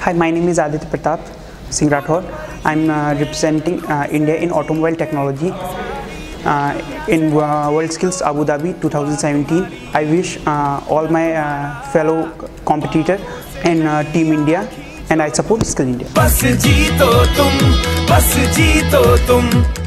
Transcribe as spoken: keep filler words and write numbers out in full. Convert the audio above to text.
Hi, my name is Aditya Pratap Singh Rathore. I'm uh, representing uh, India in automobile technology uh, in uh, WorldSkills Abu Dhabi twenty seventeen. I wish uh, all my uh, fellow competitors in uh, Team India, and I support Skill India. बस जीतो तुम, बस जीतो तुम.